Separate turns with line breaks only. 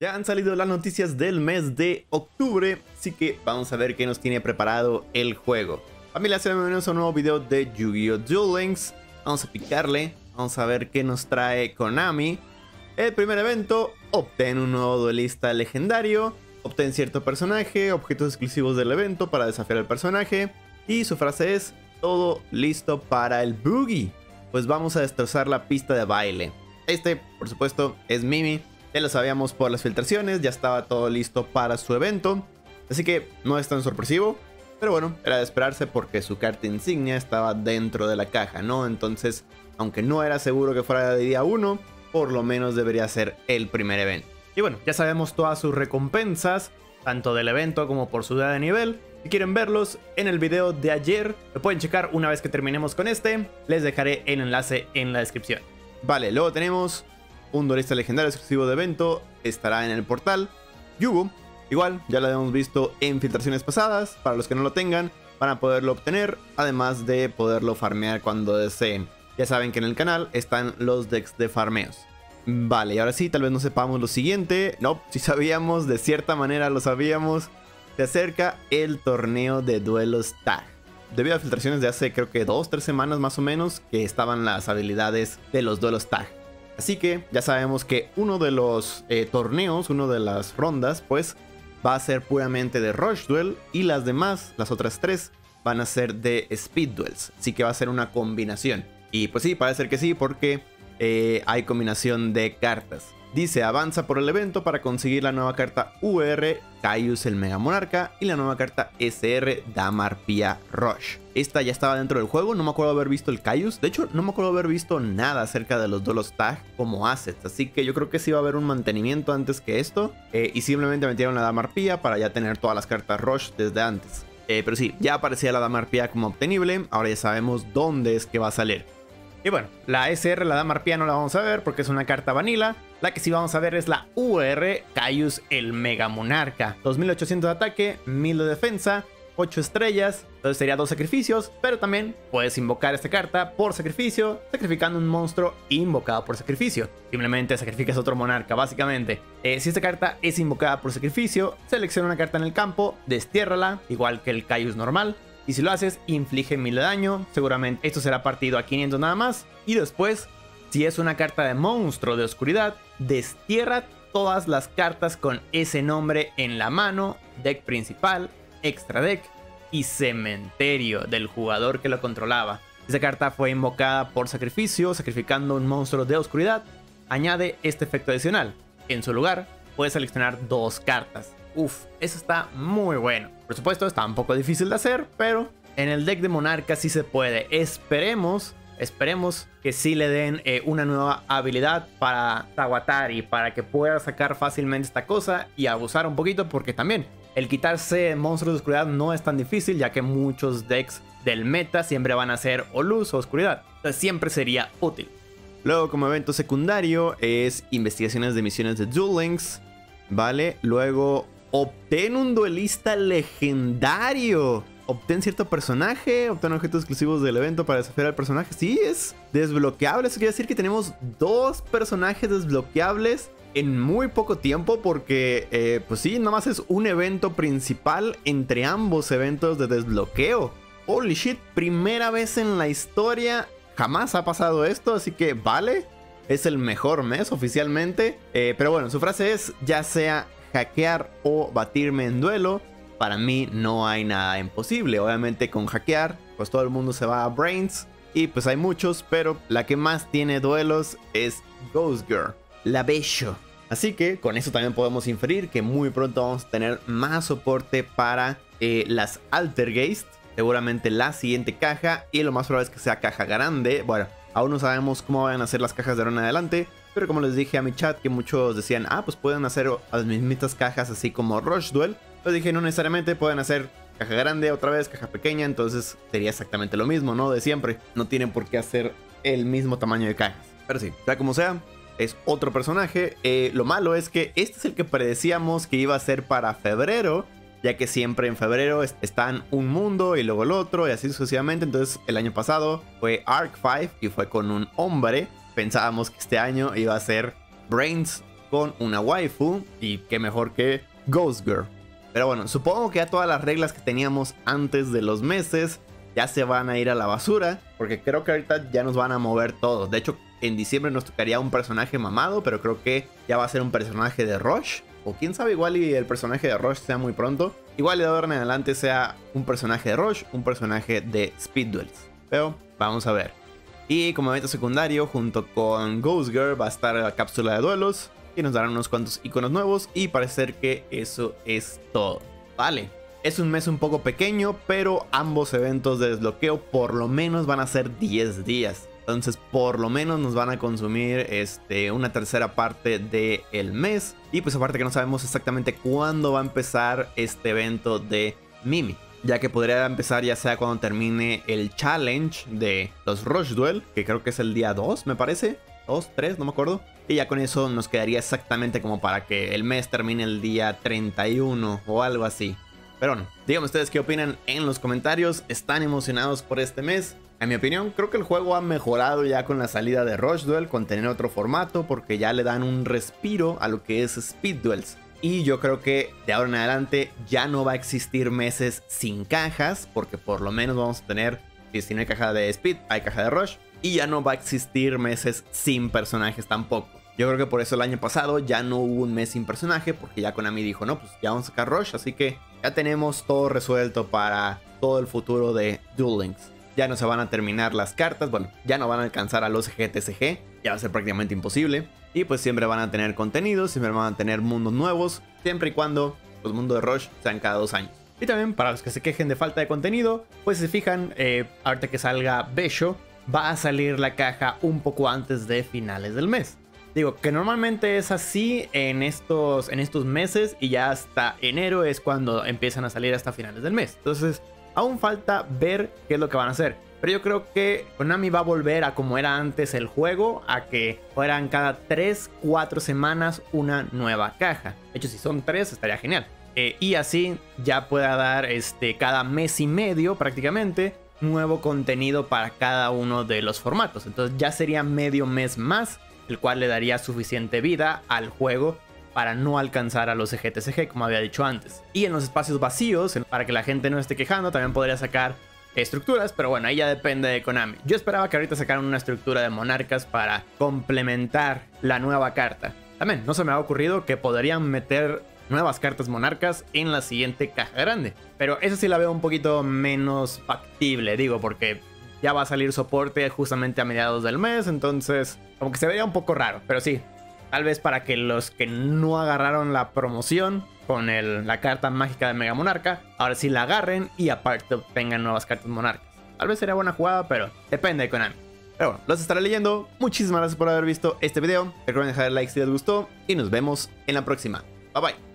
Ya han salido las noticias del mes de octubre, así que vamos a ver qué nos tiene preparado el juego. Familia, sean bienvenidos a un nuevo video de Yu-Gi-Oh! Duel Links. Vamos a picarle, vamos a ver qué nos trae Konami. El primer evento, obtén un nuevo duelista legendario, obtén cierto personaje, objetos exclusivos del evento para desafiar al personaje. Y su frase es, todo listo para el Boogie. Pues vamos a destrozar la pista de baile. Por supuesto, es Mimi. Ya lo sabíamos por las filtraciones, ya estaba todo listo para su evento. Así que no es tan sorpresivo. Pero bueno, era de esperarse porque su carta insignia estaba dentro de la caja, ¿no? Entonces, aunque no era seguro que fuera de día 1, por lo menos debería ser el primer evento. Y bueno, ya sabemos todas sus recompensas, tanto del evento como por su día de nivel. Si quieren verlos en el video de ayer, lo pueden checar una vez que terminemos con este. Les dejaré el enlace en la descripción. Vale, luego tenemos un duelista legendario exclusivo de evento, estará en el portal. Yugo, igual, ya lo habíamos visto en filtraciones pasadas. Para los que no lo tengan, van a poderlo obtener, además de poderlo farmear cuando deseen. Ya saben que en el canal están los decks de farmeos. Vale, y ahora sí, tal vez no sepamos lo siguiente. No, sí sabíamos, de cierta manera lo sabíamos. Se acerca el torneo de duelos tag. Debido a filtraciones de hace creo que 2-3 semanas más o menos, que estaban las habilidades de los duelos tag. Así que ya sabemos que uno de los torneos, una de las rondas, pues va a ser puramente de Rush Duel. Y las demás, las otras 3, van a ser de Speed Duels. Así que va a ser una combinación. Y pues sí, parece que sí, porque hay combinación de cartas. Dice, avanza por el evento para conseguir la nueva carta UR, Caius el Mega Monarca, y la nueva carta SR, Damarpia Rush. Esta ya estaba dentro del juego, no me acuerdo haber visto el Caius. De hecho, no me acuerdo haber visto nada acerca de los duelos tag como assets. Así que yo creo que sí va a haber un mantenimiento antes que esto. Y simplemente metieron la Damarpia para ya tener todas las cartas Rush desde antes. Pero sí, ya aparecía la Damarpia como obtenible. Ahora ya sabemos dónde es que va a salir. Y bueno, la SR, la Damarpia, no la vamos a ver porque es una carta vanilla. La que sí vamos a ver es la UR, Caius el Mega Monarca. 2800 de ataque, 1000 de defensa, 8 estrellas. Entonces sería 2 sacrificios, pero también puedes invocar esta carta por sacrificio, sacrificando un monstruo invocado por sacrificio. Simplemente sacrificas otro monarca, básicamente. Si esta carta es invocada por sacrificio, selecciona una carta en el campo, destiérrala, igual que el Caius normal. Y si lo haces, inflige 1000 de daño. Seguramente esto será partido a 500 nada más. Y después, si es una carta de monstruo de oscuridad, destierra todas las cartas con ese nombre en la mano, deck principal, extra deck y cementerio del jugador que lo controlaba. Esa carta fue invocada por sacrificio, sacrificando un monstruo de oscuridad. Añade este efecto adicional. En su lugar, puedes seleccionar 2 cartas. Uf, eso está muy bueno. Por supuesto, está un poco difícil de hacer, pero en el deck de Monarca sí se puede. Esperemos que sí le den una nueva habilidad para Tawatari, para que pueda sacar fácilmente esta cosa y abusar un poquito, porque también el quitarse monstruos de oscuridad no es tan difícil, ya que muchos decks del meta siempre van a ser o luz o oscuridad. Entonces siempre sería útil. Luego, como evento secundario, es investigaciones de misiones de Duel Links. Vale, luego obtén un duelista legendario. Obtén cierto personaje, obtén objetos exclusivos del evento para desafiar al personaje. Sí, es desbloqueable. Eso quiere decir que tenemos 2 personajes desbloqueables en muy poco tiempo. Porque, pues sí, nada más es un evento principal entre ambos eventos de desbloqueo. Holy shit, primera vez en la historia. Jamás ha pasado esto, así que vale. Es el mejor mes oficialmente. Pero bueno, su frase es, ya sea hackear o batirme en duelo, para mí no hay nada imposible. Obviamente con hackear, pues todo el mundo se va a Brains. Y pues hay muchos, pero la que más tiene duelos es Ghost Girl, la Bello. Así que con eso también podemos inferir que muy pronto vamos a tener más soporte para las Altergeist. Seguramente la siguiente caja, y lo más probable es que sea caja grande. Bueno, aún no sabemos cómo van a ser las cajas de ahora en adelante. Pero como les dije a mi chat, que muchos decían, pues pueden hacer las mismitas cajas así como Rush Duel. Yo dije, no necesariamente, pueden hacer caja grande otra vez, caja pequeña. Entonces sería exactamente lo mismo, ¿no? De siempre. No tienen por qué hacer el mismo tamaño de cajas. Pero sí, sea como sea, es otro personaje. Lo malo es que este es el que predecíamos que iba a ser para febrero, ya que siempre en febrero están un mundo y luego el otro y así sucesivamente. Entonces el año pasado fue Arc 5 y fue con un hombre. Pensábamos que este año iba a ser Brains con una waifu, y qué mejor que Ghost Girl. Pero bueno, supongo que ya todas las reglas que teníamos antes de los meses ya se van a ir a la basura, porque creo que ahorita ya nos van a mover todos. De hecho, en diciembre nos tocaría un personaje mamado, pero creo que ya va a ser un personaje de Rush. O quién sabe, igual y el personaje de Rush sea muy pronto. Igual de ahora en adelante sea un personaje de Rush, un personaje de Speed Duels. Pero vamos a ver. Y como evento secundario, junto con Ghost Girl, va a estar la cápsula de duelos, y nos darán unos cuantos iconos nuevos, y parece ser que eso es todo. Vale, es un mes un poco pequeño, pero ambos eventos de desbloqueo por lo menos van a ser 10 días. Entonces por lo menos nos van a consumir una tercera parte del mes. Y pues aparte que no sabemos exactamente cuándo va a empezar este evento de Mimi, ya que podría empezar ya sea cuando termine el challenge de los Rush Duel, que creo que es el día 2 me parece, 2, 3, no me acuerdo. Y ya con eso nos quedaría exactamente como para que el mes termine el día 31 o algo así. Pero bueno, díganme ustedes qué opinan en los comentarios. ¿Están emocionados por este mes? En mi opinión, creo que el juego ha mejorado ya con la salida de Rush Duel, con tener otro formato, porque ya le dan un respiro a lo que es Speed Duels. Y yo creo que de ahora en adelante ya no va a existir meses sin cajas, porque por lo menos vamos a tener, si no hay caja de Speed, hay caja de Rush. Y ya no va a existir meses sin personajes tampoco. Yo creo que por eso el año pasado ya no hubo un mes sin personaje, porque ya Konami dijo, no, pues ya vamos a sacar Rush, así que ya tenemos todo resuelto para todo el futuro de Duel Links. Ya no se van a terminar las cartas, bueno, ya no van a alcanzar a los GTCG, ya va a ser prácticamente imposible. Y pues siempre van a tener contenidos, siempre van a tener mundos nuevos, siempre y cuando los mundos de Rush sean cada 2 años. Y también para los que se quejen de falta de contenido, pues si se fijan, ahorita que salga Besho, va a salir la caja un poco antes de finales del mes. Digo que normalmente es así en estos meses, y ya hasta enero es cuando empiezan a salir hasta finales del mes. Entonces aún falta ver qué es lo que van a hacer. Pero yo creo que Konami va a volver a como era antes el juego, a que fueran cada 3-4 semanas una nueva caja. De hecho, si son 3 estaría genial. Y así ya pueda dar cada mes y medio prácticamente nuevo contenido para cada uno de los formatos. Entonces ya sería medio mes más, el cual le daría suficiente vida al juego para no alcanzar a los GTCG, como había dicho antes. Y en los espacios vacíos, para que la gente no esté quejando, también podría sacar estructuras, pero bueno, ahí ya depende de Konami. Yo esperaba que ahorita sacaran una estructura de monarcas para complementar la nueva carta. También no se me ha ocurrido que podrían meter nuevas cartas monarcas en la siguiente caja grande, pero esa sí la veo un poquito menos factible, digo, porque ya va a salir soporte justamente a mediados del mes, entonces como que se vería un poco raro, pero sí, tal vez para que los que no agarraron la promoción con la carta mágica de Mega Monarca, ahora sí la agarren y aparte obtengan nuevas cartas monarcas. Tal vez sería buena jugada, pero depende de Konami. Pero bueno, los estaré leyendo. Muchísimas gracias por haber visto este video. Recuerden dejar el like si les gustó y nos vemos en la próxima. Bye bye.